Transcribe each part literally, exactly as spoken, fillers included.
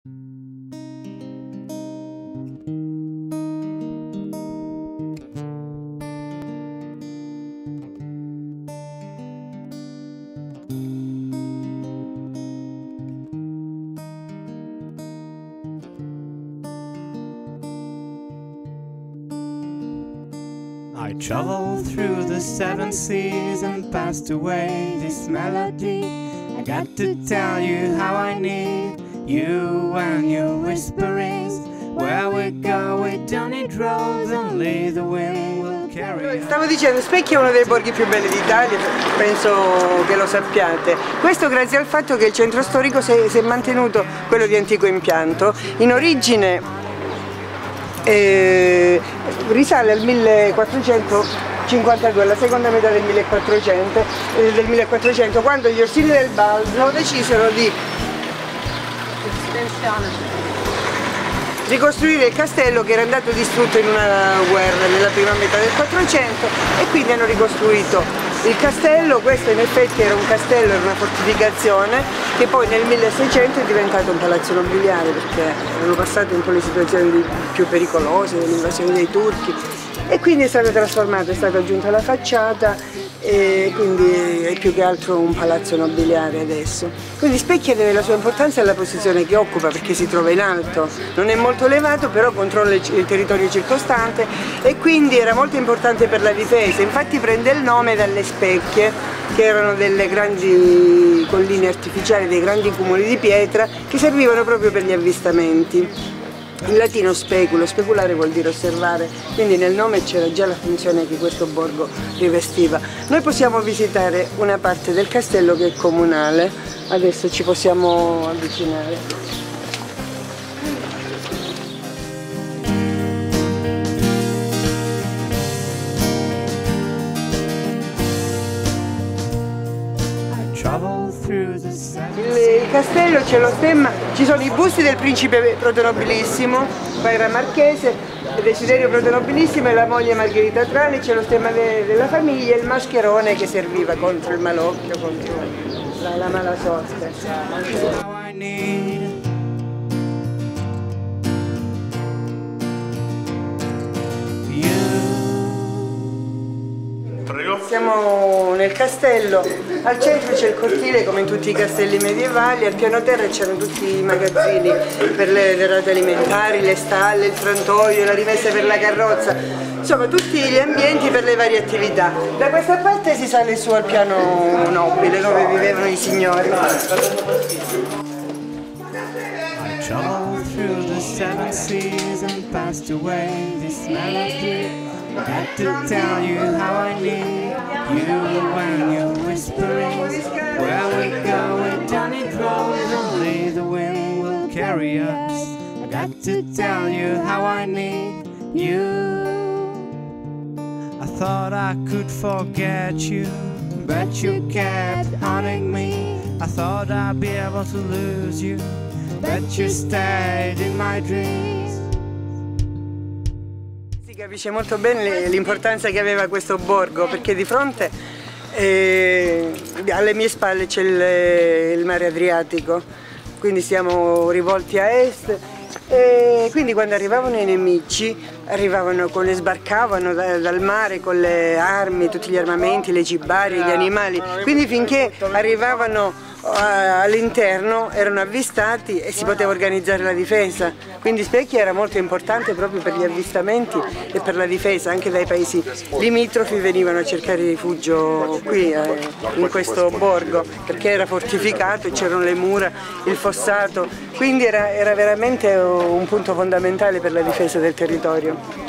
I traveled through the seven seas and passed away this melody. I got to tell you how I need you and your whisperings. Where we go we don't need roads, only the wind will carry us. Stavo dicendo, Specchia è uno dei borghi più belli d'Italia, penso che lo sappiate. Questo grazie al fatto che il centro storico si è, si è mantenuto quello di antico impianto. In origine Eh, risale al millequattrocentocinquantadue, alla seconda metà del millequattrocento, eh, del millequattrocento, quando gli Orsini del Balzo decisero di ricostruire il castello che era andato distrutto in una guerra nella prima metà del quattrocento, e quindi hanno ricostruito il castello. Questo in effetti era un castello, era una fortificazione che poi nel milleseicento è diventato un palazzo nobiliare, perché erano passate un po' le situazioni più pericolose dell'invasione dei turchi, e quindi è stato trasformato, è stata aggiunta la facciata, e quindi è più che altro un palazzo nobiliare adesso. Quindi Specchia deve la sua importanza alla posizione che occupa, perché si trova in alto, non è molto elevato, però controlla il territorio circostante e quindi era molto importante per la difesa. Infatti prende il nome dalle specchie, che erano delle grandi colline artificiali, dei grandi cumuli di pietra che servivano proprio per gli avvistamenti. In latino speculo, speculare vuol dire osservare, quindi nel nome c'era già la funzione che questo borgo rivestiva. Noi possiamo visitare una parte del castello che è comunale, adesso ci possiamo avvicinare. Il castello c'è lo stemma, ci sono i busti del principe protonobilissimo, poi era marchese, Desiderio protonobilissimo e la moglie Margherita Trani, c'è lo stemma de della famiglia e il mascherone che serviva contro il malocchio, contro la, la mala sorte. Siamo nel castello, al centro c'è il cortile come in tutti i castelli medievali, al piano terra c'erano tutti i magazzini per le derrate alimentari, le stalle, il frantoio, la rimessa per la carrozza, insomma tutti gli ambienti per le varie attività. Da questa parte si sale su al piano nobile dove vivevano i signori. I got to tell you how I need you when you're whispering. Where we go we don't need roads, only the wind will carry us. I got to tell you how I need you. I thought I could forget you, but you kept haunting me. I thought I'd be able to lose you, but you stayed in my dreams. Si capisce molto bene l'importanza che aveva questo borgo, perché di fronte eh, alle mie spalle c'è il, il mare Adriatico, quindi siamo rivolti a est, e quindi quando arrivavano i nemici arrivavano con le sbarcavano da, dal mare con le armi, tutti gli armamenti, le cibarie, gli animali, quindi finché arrivavano all'interno erano avvistati e si poteva organizzare la difesa, quindi Specchia era molto importante proprio per gli avvistamenti e per la difesa. Anche dai paesi limitrofi venivano a cercare rifugio qui eh, in questo borgo, perché era fortificato e c'erano le mura, il fossato, quindi era, era veramente un punto fondamentale per la difesa del territorio.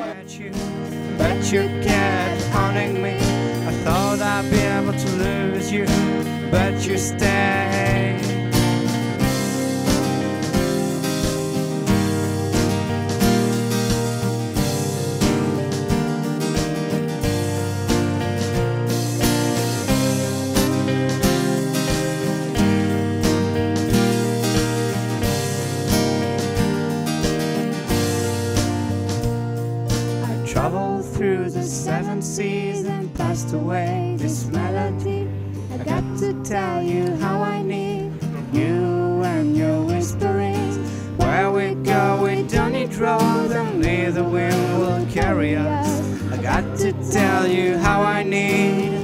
But you stay. I traveled through the seven seas and passed away this melody. I got to tell you how I need you and your whisperings. Where any draws, only the wind will carry us. I got to tell you how I need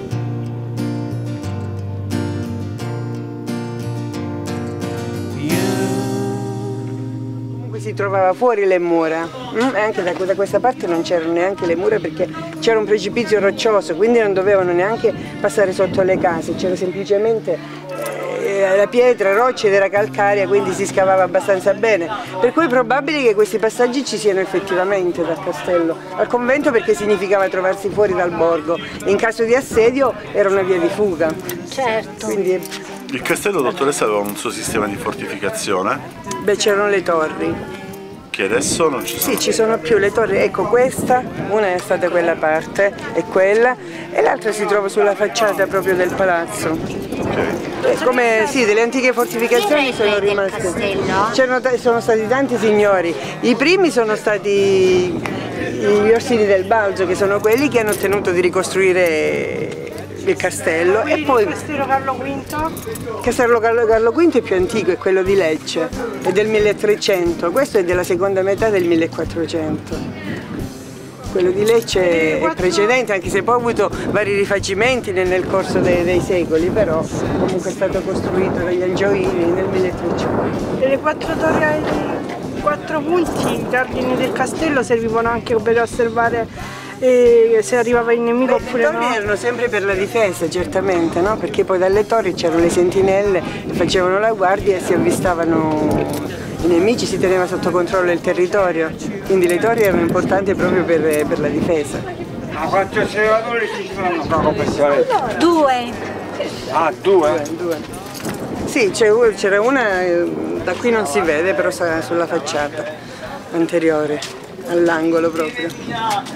si trovava fuori le mura, mm? e anche da, da questa parte non c'erano neanche le mura perché c'era un precipizio roccioso, quindi non dovevano neanche passare sotto le case, c'era semplicemente eh, la pietra, roccia ed era calcarea, quindi si scavava abbastanza bene, per cui è probabile che questi passaggi ci siano effettivamente dal castello al convento, perché significava trovarsi fuori dal borgo, in caso di assedio era una via di fuga. Certo. Quindi, il castello, dottoressa, aveva un suo sistema di fortificazione? beh, c'erano le torri. Che adesso non ci sono? Sì, ci sono più le torri, ecco questa, una è stata quella parte, e quella, e l'altra si trova sulla facciata proprio del palazzo. Okay. Come, sì, delle antiche fortificazioni sono rimaste. C'erano, sono stati tanti signori, i primi sono stati gli Orsini del Balzo, che sono quelli che hanno ottenuto di ricostruire il castello. E poi il castello Carlo quinto? Il castello Carlo, Carlo quinto è più antico, è quello di Lecce, è del milletrecento, questo è della seconda metà del millequattrocento. Quello di Lecce è precedente, anche se poi ha avuto vari rifacimenti nel, nel corso dei, dei secoli, però comunque è stato costruito dagli Angioini nel milletrecento. E le quattro torri ai quattro punti, i cardini del castello servivano anche per osservare e se arrivava il nemico oppure no? Le torri erano sempre per la difesa, certamente, no? Perché poi dalle torri c'erano le sentinelle che facevano la guardia e si avvistavano i nemici, si teneva sotto controllo il territorio, quindi le torri erano importanti proprio per, per la difesa. Ma quanti osservatori ci sono proprio per stare? Due. Ah, due? Due, due. Sì, c'era una, da qui non si vede, però sta sulla facciata anteriore, all'angolo proprio.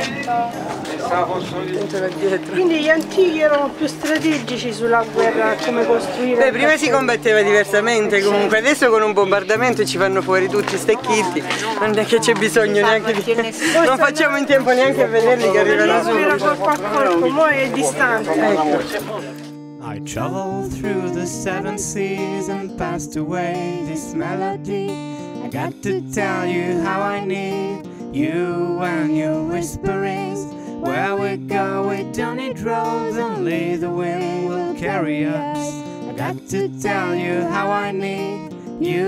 Quindi gli antichi erano più strategici sulla guerra, come costruire. Beh, prima si combatteva diversamente, comunque adesso con un bombardamento ci fanno fuori tutti stecchiti, non è che c'è bisogno neanche di. Non facciamo in tempo neanche a vederli che arrivano subito. Corpo a corpo, mo è distante. Ecco. I traveled through the seven seas and passed away this melody. I got to tell you how I need you and your whisperings. Where we go, we don't need roads, only the wind will carry us. I got to tell you how I need you.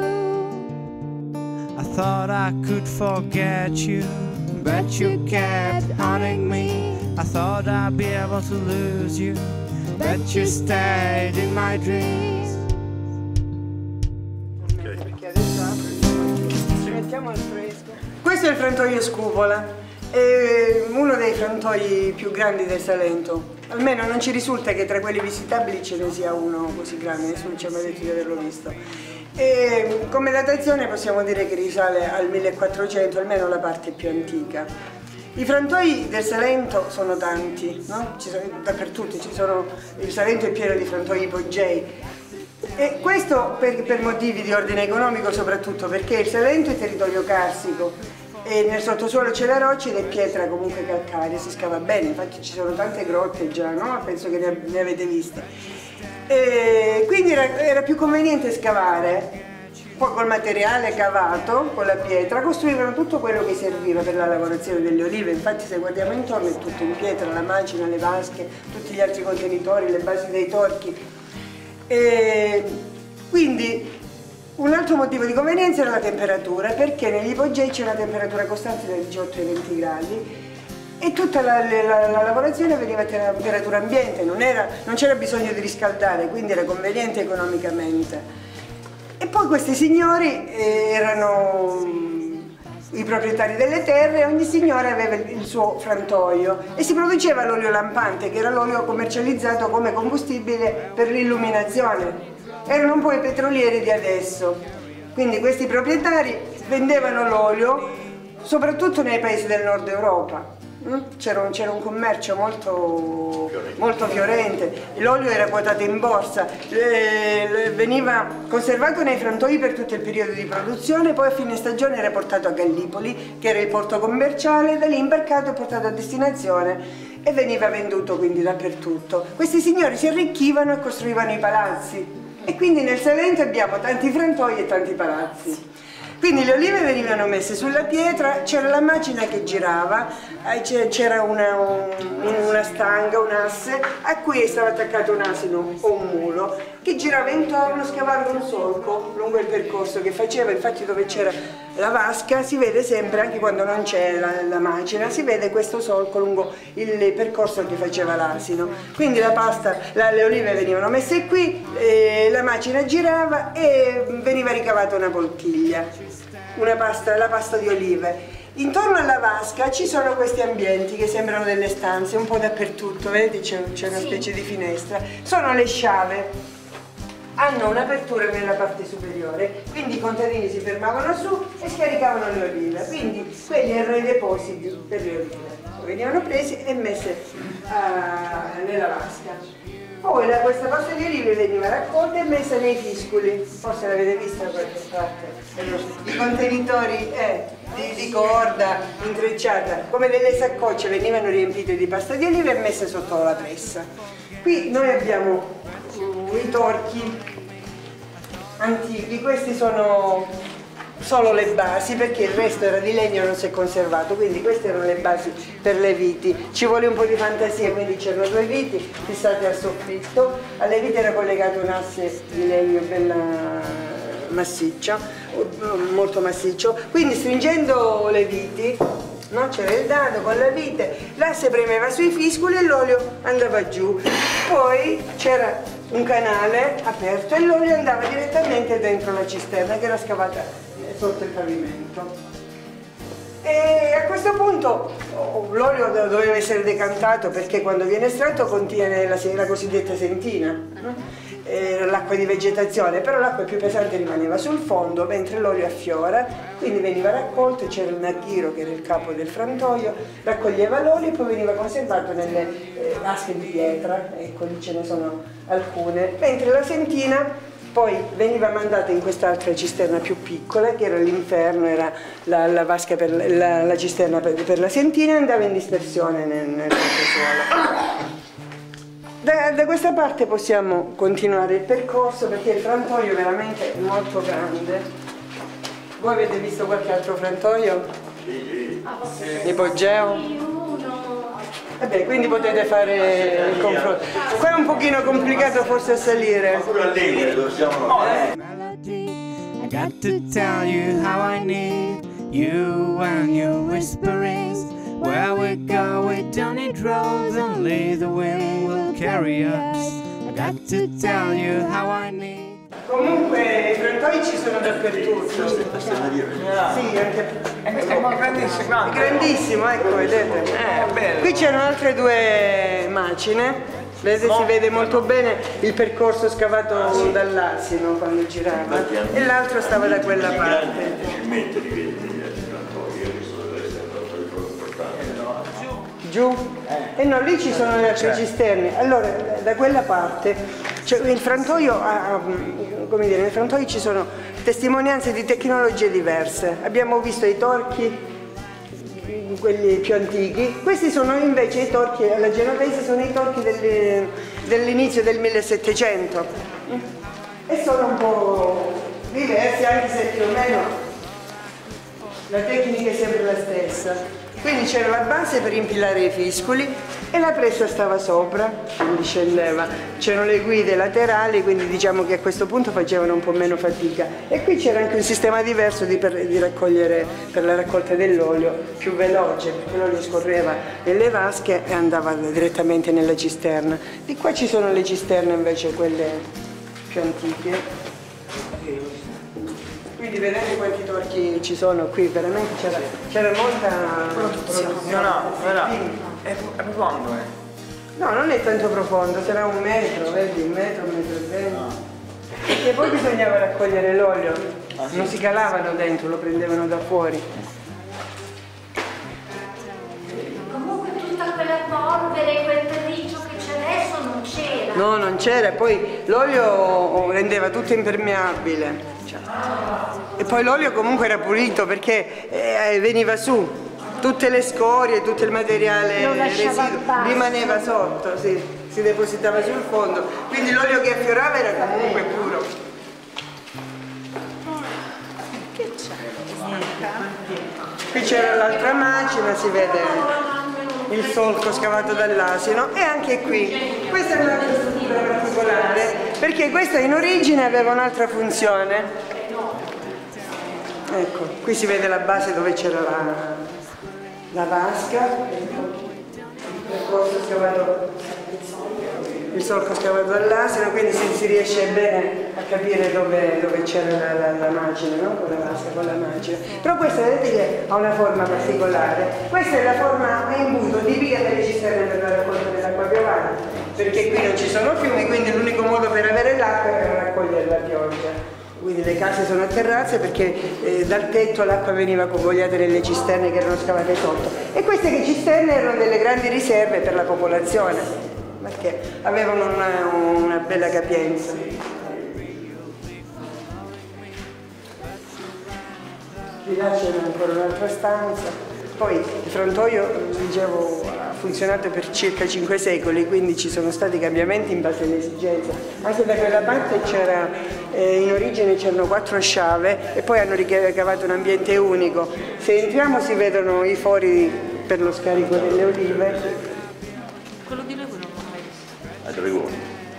I thought I could forget you, but you kept haunting me. I thought I'd be able to lose you, but you stayed in my dreams. Questo è il frantoio Scupola, è uno dei frantoi più grandi del Salento. Almeno non ci risulta che tra quelli visitabili ce ne sia uno così grande, nessuno ci ha mai detto di averlo visto. E come datazione possiamo dire che risale al millequattrocento, almeno la parte più antica. I frantoi del Salento sono tanti, no? Ci sono dappertutto, ci sono, il Salento è pieno di frantoi ipogei. E questo per, per motivi di ordine economico, soprattutto perché il Salento è territorio carsico e nel sottosuolo c'è la roccia ed è pietra comunque calcarea, si scava bene, infatti ci sono tante grotte già, no? Penso che ne, ne avete viste. E quindi era, era più conveniente scavare, poi col materiale cavato, con la pietra, costruivano tutto quello che serviva per la lavorazione delle olive. Infatti se guardiamo intorno è tutto in pietra, la macina, le vasche, tutti gli altri contenitori, le basi dei torchi. E quindi un altro motivo di convenienza era la temperatura, perché negli ipogei c'è una temperatura costante da diciotto ai venti gradi e tutta la, la, la lavorazione avveniva a temperatura ambiente, non c'era bisogno di riscaldare, quindi era conveniente economicamente. E poi questi signori eh, erano i proprietari delle terre, ogni signore aveva il suo frantoio e si produceva l'olio lampante, che era l'olio commercializzato come combustibile per l'illuminazione. Erano un po' i petrolieri di adesso, quindi questi proprietari vendevano l'olio soprattutto nei paesi del nord Europa. C'era un, un commercio molto, molto fiorente, l'olio era quotato in borsa, eh, veniva conservato nei frantoi per tutto il periodo di produzione, poi a fine stagione era portato a Gallipoli, che era il porto commerciale, da lì imbarcato e portato a destinazione e veniva venduto quindi dappertutto. Questi signori si arricchivano e costruivano i palazzi e quindi nel Salento abbiamo tanti frantoi e tanti palazzi. Quindi le olive venivano messe sulla pietra, c'era la macina che girava, c'era una, un, una stanga, un asse, a cui stava attaccato un asino o un mulo, che girava intorno scavando un solco lungo il percorso che faceva. Infatti dove c'era la vasca si vede sempre, anche quando non c'è la, la macina, si vede questo solco lungo il percorso che faceva l'asino. Quindi la pasta, la, le olive venivano messe qui, eh, la macina girava e veniva ricavata una poltiglia, una pasta, la pasta di olive. Intorno alla vasca ci sono questi ambienti che sembrano delle stanze un po' dappertutto, vedete c'è una specie di finestra, sono le sciave. Hanno un'apertura nella parte superiore, quindi i contadini si fermavano su e scaricavano le olive, quindi quelli erano i depositi per le olive, venivano presi e messe uh, nella vasca. Poi la, questa pasta di olive veniva raccolta e messa nei fiscoli, forse l'avete vista da qualche parte, i contenitori eh, di, di corda intrecciata, come delle saccocce, venivano riempite di pasta di olive e messe sotto la pressa. Qui noi abbiamo i torchi antichi, questi sono solo le basi perché il resto era di legno e non si è conservato, quindi queste erano le basi per le viti. Ci vuole un po' di fantasia, quindi c'erano due viti fissate al soffitto, alle viti era collegato un asse di legno bella massiccio, molto massiccio, quindi stringendo le viti, no? C'era il dado con la vite, l'asse premeva sui fiscoli e l'olio andava giù, poi c'era un canale aperto e l'olio andava direttamente dentro la cisterna che era scavata sotto il pavimento. E a questo punto oh, l'olio doveva essere decantato perché quando viene estratto contiene la, la cosiddetta sentina, no? L'acqua di vegetazione, però l'acqua più pesante rimaneva sul fondo mentre l'olio affiora, quindi veniva raccolto, c'era il naghiro che era il capo del frantoio, raccoglieva l'olio e poi veniva conservato nelle eh, vasche di pietra, ecco lì ce ne sono alcune, mentre la sentina poi veniva mandata in quest'altra cisterna più piccola che era l'inferno, era la, la vasca per la, la cisterna per, per la sentina e andava in dispersione nel, nel sottosuolo. Da, da questa parte possiamo continuare il percorso perché il frantoio è veramente molto grande. Voi avete visto qualche altro frantoio? Ipogeo? Vabbè, quindi potete fare il confronto. Qua è un pochino complicato forse a salire. I got to tell you how I need you and your whisperings. Where we go, we don't need roads, only the wind will carry us. I got to tell you how I need. Comunque i frantoi ci sono dappertutto. Sì, anche È grandissimo. grandissimo, ecco, vedete. Eh, bello. Qui c'erano altre due macine. Vedete, si vede molto bene il percorso scavato dall'asino quando girava e l'altro stava da quella parte. Giù? E eh no, lì ci sono le altre cisterne. Allora, da quella parte, cioè, il frantoio ha, come dire, nei frantoi ci sono testimonianze di tecnologie diverse. Abbiamo visto i torchi, quelli più antichi, questi sono invece i torchi alla genovese, sono i torchi dell'inizio del millesettecento e sono un po' diversi, anche se più o meno la tecnica è sempre la stessa. Quindi c'era la base per impilare i fiscoli e la pressa stava sopra, quindi scendeva. C'erano le guide laterali, quindi diciamo che a questo punto facevano un po' meno fatica. E qui c'era anche un sistema diverso di, per, di raccogliere, per la raccolta dell'olio, più veloce, perché l'olio scorreva nelle vasche e andava direttamente nella cisterna. Di qua ci sono le cisterne invece, quelle più antiche. Quindi vedete quanti torchi ci sono qui, veramente c'era molta produzione. No, no, no, è, è profondo, eh. No, non è tanto profondo, sarà un metro, vedi, un metro, un metro e venti. Perché poi bisognava raccogliere l'olio, non si calavano dentro, lo prendevano da fuori. Comunque tutta quella polvere, quel terriccio che c'è adesso non c'era. No, non c'era, poi l'olio rendeva tutto impermeabile. E poi l'olio comunque era pulito perché eh, veniva su, tutte le scorie, tutto il materiale residuo rimaneva sotto, sì, si depositava sul fondo, quindi l'olio che affiorava era comunque puro. Che c'è? Qui c'era l'altra macina, si vede il solco scavato dall'asino, e anche qui. Questa è un'altra struttura particolare, perché questa in origine aveva un'altra funzione. Ecco, qui si vede la base dove c'era la, la vasca, il percorso scavato, il solco scavato dall'asino, quindi si, si riesce bene a capire dove, dove c'era la, la, la macina, no? Con la vasca, con la macina. Però questa vedete che ha una forma particolare. Questa è la forma a imbuto tipica delle cisterne per la raccolta dell'acqua piovana, perché qui non ci sono fiumi, quindi l'unico modo per avere l'acqua era raccogliere la pioggia. Quindi le case sono a terrazze perché eh, dal tetto l'acqua veniva convogliata nelle cisterne che erano scavate sotto. E queste cisterne erano delle grandi riserve per la popolazione, perché avevano una, una bella capienza. Di là c'era ancora un'altra stanza. Poi il frantoio, dicevo, ha funzionato per circa cinque secoli, quindi ci sono stati cambiamenti in base alle esigenze. Anche da quella parte c'era, eh, in origine c'erano quattro sciave e poi hanno ricavato un ambiente unico. Se entriamo si vedono i fori per lo scarico delle olive. Quello di lui non l'ho mai visto. A Dragoni.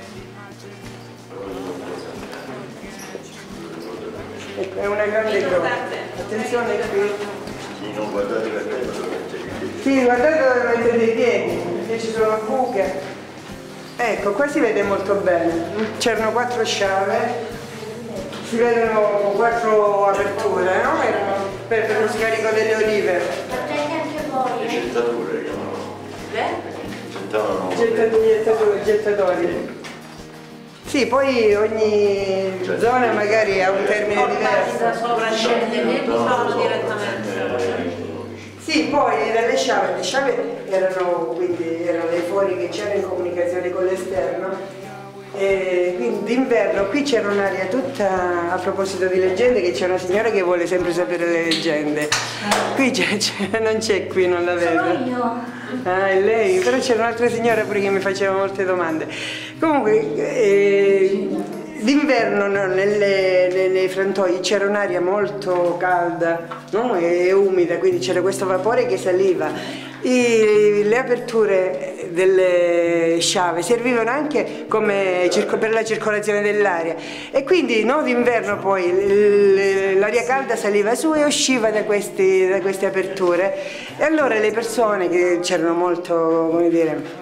Ecco, è una grande grotta. Attenzione qui. Non guardate la terra. Sì, guardate dove mettete i piedi, perché ci sono buche. Ecco, qua si vede molto bene. C'erano quattro sciave, si vedono quattro aperture, no? Per, per lo scarico delle olive. Facete anche voi. Gettature. Gettavano. Gettatori, gettatori. Sì, poi ogni zona magari ha un termine diverso. Da sopra scende e buttavano direttamente. Sì, poi dalle sciave, le sciave erano, quindi, erano dei fori che c'erano in comunicazione con l'esterno. E quindi d'inverno qui c'era un'area tutta, a proposito di leggende, che c'è una signora che vuole sempre sapere le leggende. Qui c'è, non c'è qui, non la vedo. Sono io. Ah, è lei, però c'era un'altra signora pure che mi faceva molte domande. Comunque, eh, d'inverno no, nelle, nei, nei frantoi c'era un'aria molto calda, no? e, e umida, quindi c'era questo vapore che saliva. I, le aperture delle sciave servivano anche come, per la circolazione dell'aria e quindi no, d'inverno poi l'aria calda saliva su e usciva da, questi, da queste aperture e allora le persone che c'erano molto, come dire,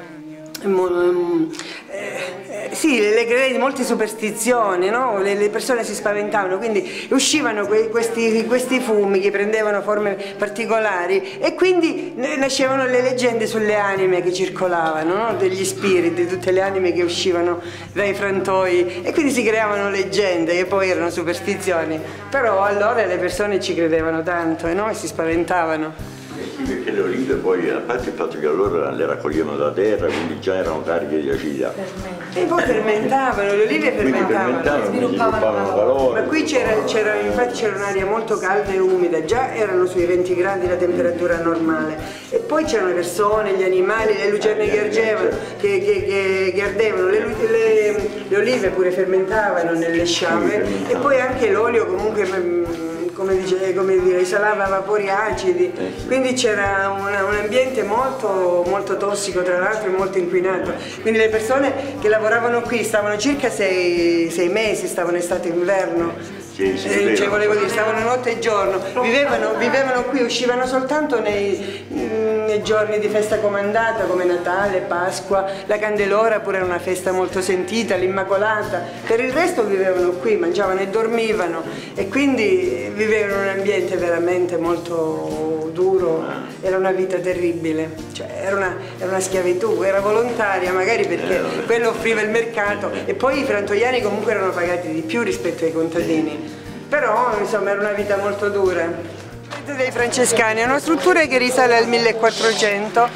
Eh, sì, le credenti, molte superstizioni, no? le, le persone si spaventavano, quindi uscivano que, questi, questi fumi che prendevano forme particolari e quindi nascevano le leggende sulle anime che circolavano, no? degli spiriti, tutte le anime che uscivano dai frantoi e quindi si creavano leggende che poi erano superstizioni, però allora le persone ci credevano tanto eh, no? e si spaventavano. Perché le olive poi, a parte il fatto che allora le raccoglievano da terra, quindi già erano cariche di acidità. E poi fermentavano, le olive fermentavano. fermentavano sviluppavano calore. Ma qui c'era, c'era, infatti c'era un'aria molto calda e umida, già erano sui venti gradi la temperatura normale. E poi c'erano le persone, gli animali, le lucerne che ardevano, che, che, che, che ardevano. Le, le, le olive pure fermentavano nelle sciave e poi anche l'olio comunque come, dice, come dire, esalava vapori acidi, quindi c'era un, un ambiente molto, molto tossico tra l'altro e molto inquinato, quindi le persone che lavoravano qui stavano circa sei, sei mesi, stavano estate e inverno. Sì, sì, eh, cioè, volevo dire, stavano notte e giorno, vivevano, vivevano qui, uscivano soltanto nei, nei giorni di festa comandata come Natale, Pasqua, la Candelora pure era una festa molto sentita, l'Immacolata, per il resto vivevano qui, mangiavano e dormivano e quindi vivevano in un ambiente veramente molto duro, era una vita terribile, cioè, era, una, era una schiavitù, era volontaria magari perché quello offriva il mercato e poi i frantoiani comunque erano pagati di più rispetto ai contadini. Però insomma era una vita molto dura. Dei francescani è una struttura che risale al millequattrocento.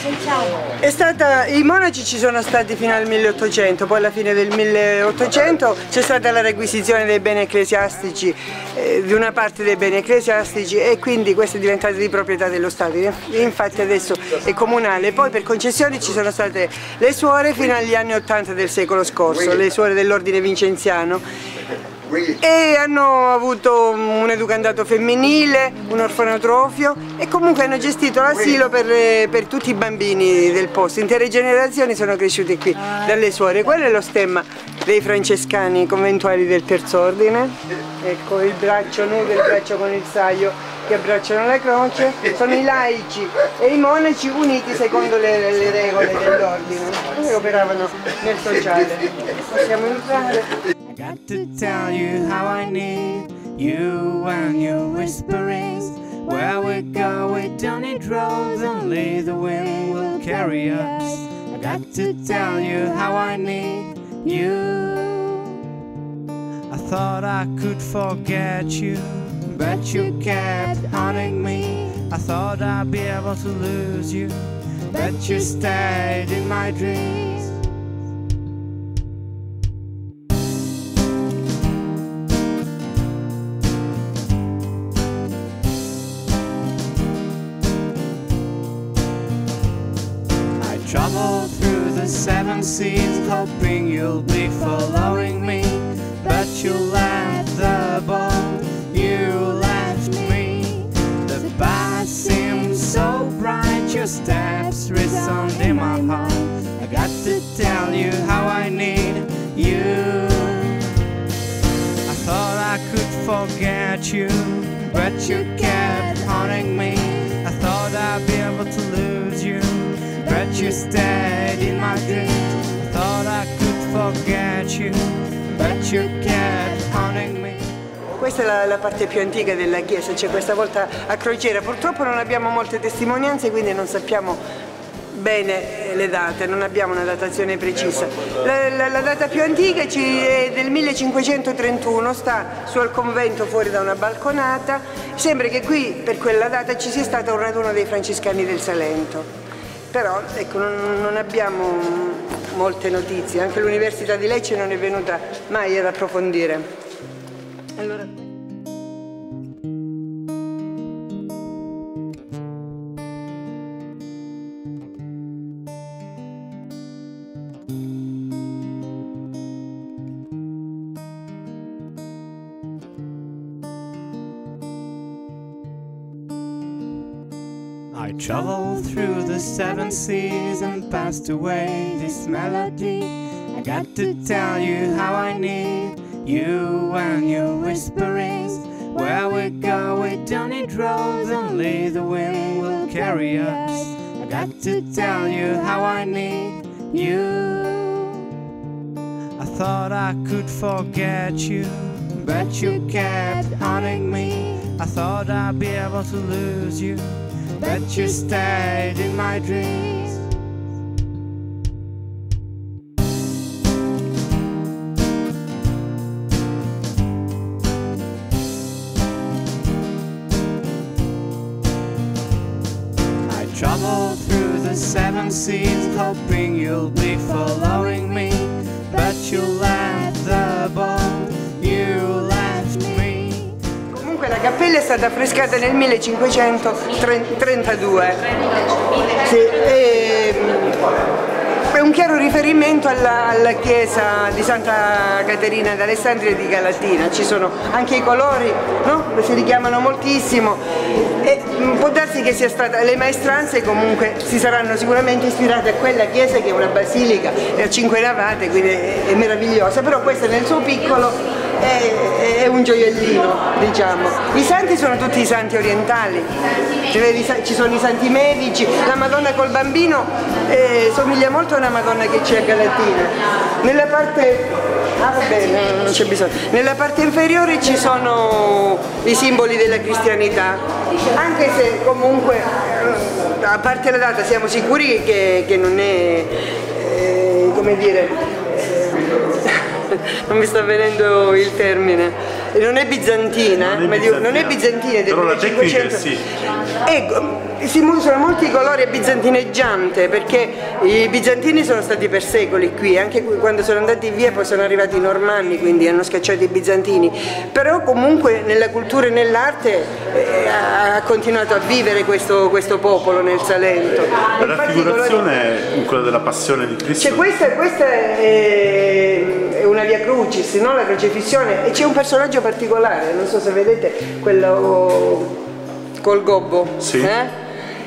È stata, i monaci ci sono stati fino al milleottocento, poi alla fine del milleottocento c'è stata la requisizione dei beni ecclesiastici, eh, di una parte dei beni ecclesiastici e quindi questo è diventato di proprietà dello Stato, infatti adesso è comunale. Poi per concessioni ci sono state le suore fino agli anni ottanta del secolo scorso, le suore dell'ordine vincenziano. e hanno avuto un educandato femminile, un orfanotrofio e comunque hanno gestito l'asilo per, per tutti i bambini del posto. Intere generazioni sono cresciute qui dalle suore. Quello è lo stemma dei francescani conventuali del terzo ordine. Ecco il braccio nudo, il braccio con il saio che abbracciano la croce. Sono i laici e i monaci uniti secondo le, le regole dell'ordine che operavano nel sociale. Possiamo entrare. I got to tell you how I need you and your whisperings. Where we go, we don't need roads, only the wind will carry us. I got to tell you how I need you. I thought I could forget you, but you kept haunting me. I thought I'd be able to lose you, but you stayed in my dreams. Travel through the seven seas, hoping you'll be following me, but you left the boat, you left me. The past seems so bright, your steps resound in my heart. I got to tell you how I need you. I thought I could forget you, but you kept haunting me. I thought I'd be able to lose you, but you stayed in my dreams. I thought I could forget you, but you kept haunting me. Questa è la, la parte più antica della chiesa, c'è questa volta a crociera. Purtroppo non abbiamo molte testimonianze, quindi non sappiamo bene le date, non abbiamo una datazione precisa. La, la, la data più antica ci è del millecinquecentotrentuno, sta sul convento fuori da una balconata. Sembra che qui per quella data ci sia stato un raduno dei francescani del Salento. Però ecco, non, non abbiamo molte notizie, anche l'Università di Lecce non è venuta mai ad approfondire. Allora... I traveled through the seven seas and passed away this melody. I got to tell you how I need you and your whisperings. Where we go, we don't need roads, only the wind will carry us. I got to tell you how I need you. I thought I could forget you, but you kept haunting me. I thought I'd be able to lose you, but you stayed in my dreams. I traveled through the seven seas, hoping you'll be following me, but you left the boat, you left me. Comunque la cappella è stata affrescata nel millecinquecentotrentadue. Sì, e, è un chiaro riferimento alla, alla chiesa di Santa Caterina d'Alessandria e di Galatina. Ci sono anche i colori, no? Si richiamano moltissimo e può darsi che sia stata, le maestranze comunque si saranno sicuramente ispirate a quella chiesa che è una basilica, è a cinque navate, quindi è, è meravigliosa, però questa nel suo piccolo è, è un gioiellino, diciamo. I santi sono tutti i santi orientali, ci sono i santi medici, la Madonna col bambino eh, somiglia molto a una Madonna che c'è a Galatina. Nella parte, ah, vabbè, non c'è bisogno. Nella parte inferiore ci sono i simboli della cristianità, anche se comunque a parte la data siamo sicuri che, che non è, eh, come dire, non mi sta venendo il termine, non è bizantina, non è bizantina, non è bizantina del millecinquecento. Sì. Ecco, si usano molti colori a bizantineggiante perché i bizantini sono stati per secoli qui, anche quando sono andati via poi sono arrivati i normanni, quindi hanno scacciato i bizantini, però comunque nella cultura e nell'arte eh, ha continuato a vivere questo, questo popolo nel Salento. La raffigurazione è quella della passione di Cristo. Cioè, questa, questa è, è un una via crucis, no? La crocefissione, e c'è un personaggio particolare, non so se vedete, quello col gobbo, sì. eh?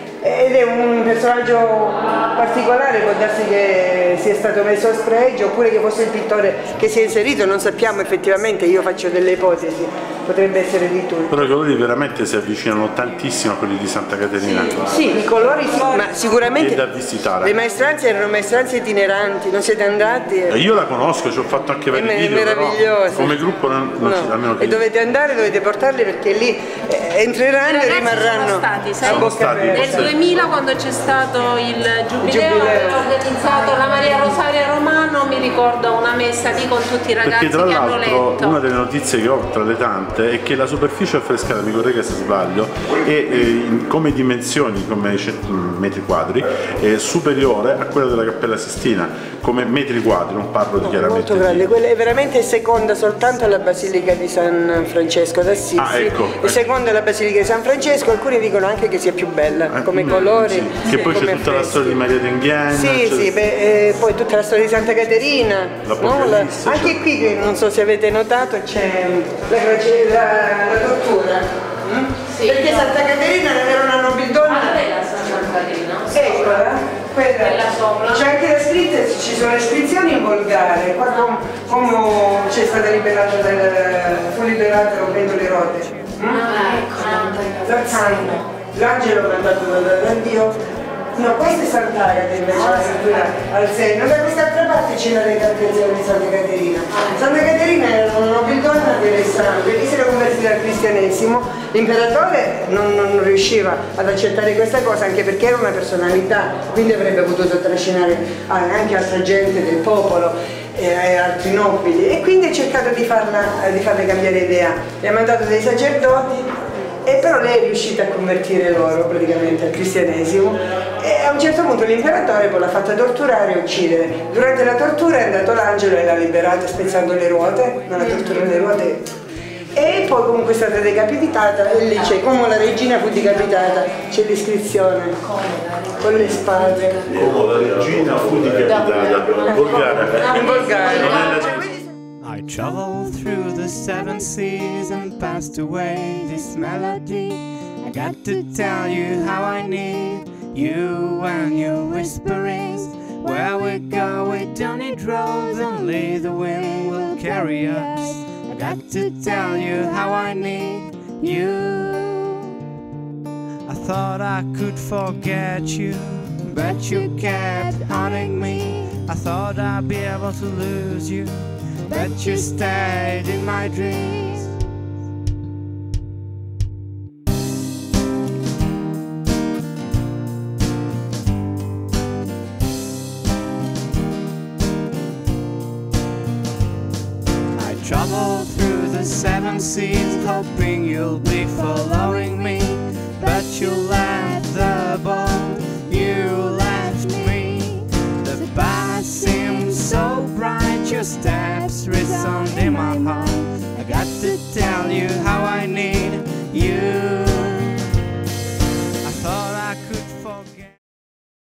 Ed è un personaggio particolare, può darsi che sia stato messo a spregio oppure che fosse il pittore che si è inserito, non sappiamo effettivamente, io faccio delle ipotesi, potrebbe essere di tutto. Però i colori veramente si avvicinano tantissimo a quelli di Santa Caterina. Sì, i colori sì, ma sicuramente è da visitare. Le maestranze erano maestranze itineranti, non siete andati? E io la conosco, ci ho fatto anche vari è video, meravigliosa. Però come gruppo non, non no. ci, almeno E dovete andare, dovete portarli perché lì eh, entreranno e rimarranno sono stati, sai? a bocca stati, aperta. Nel duemila, quando c'è stato il giubileo, giubileo. aveva organizzato la Maria Rosaria Romano, mi ricordo una messa lì con tutti i ragazzi Perché tra che hanno l'altro letto. una delle notizie che ho tra le tante è che la superficie affrescata, mi corregga se sbaglio, è eh, come dimensioni, come metri quadri, è superiore a quella della Cappella Sistina, come metri quadri, non parlo di chiaramente Molto grande, di... quella è veramente seconda soltanto alla Basilica di San Francesco d'Assisi, Ah, ecco. e seconda alla Basilica di San Francesco, alcuni dicono anche che sia più bella, Eh, come mm, colori. sì. Che poi c'è come tutta la affreschi. storia di Maria Tenghiana. Sì, cioè... sì, beh, eh, poi tutta la storia di Santa Caterina, no? La- l'Apocalisse, anche cioè. qui, che non so se avete notato, c'è la, croce- la, la tortura, mm? Sì, perché no. Santa Caterina non era una nobildonna. Ah, bella Santa Caterina. Eccola, quella, Quella sopra. c'è anche la scritta, ci sono iscrizioni in volgare, qua com- come c'è stata liberata dal, fu liberata rompendo le ruote. Mm? Ah, ecco. L'Arcangelo, l'angelo mandato da, da Dio. No, questa è Sant'Agata invece, la scrittura al seno. Da quest'altra parte c'è la recantazione di Santa Caterina. Santa Caterina era una nobildonna del sangue che si era convertita al cristianesimo. L'imperatore non, non riusciva ad accettare questa cosa, anche perché era una personalità, quindi avrebbe potuto trascinare anche altra gente del popolo e altri nobili, e quindi ha cercato di farla, di farle cambiare idea. Le ha mandato dei sacerdoti, e però lei è riuscita a convertire loro praticamente al cristianesimo, e a un certo punto l'imperatore poi l'ha fatta torturare e uccidere. Durante la tortura è andato l'angelo e l'ha liberata spezzando le ruote, nella tortura delle ruote, e poi comunque è stata decapitata, e lì c'è come la regina fu decapitata, c'è l'iscrizione con le spade. Come la regina fu decapitata, volgare. In volgare. Non è la- I traveled through the seven seas and passed away this melody. I got to tell you how I need you and your whisperings. Where we go, we don't need roads, only the wind will carry us. I got to tell you how I need you. I thought I could forget you, but you kept haunting me. I thought I'd be able to lose you, but you stayed in my dreams. I traveled through the seven seas, hoping you'll be following me, but you left the boat, you left me. The past seems so bright, your steps resound in my heart. I got to tell you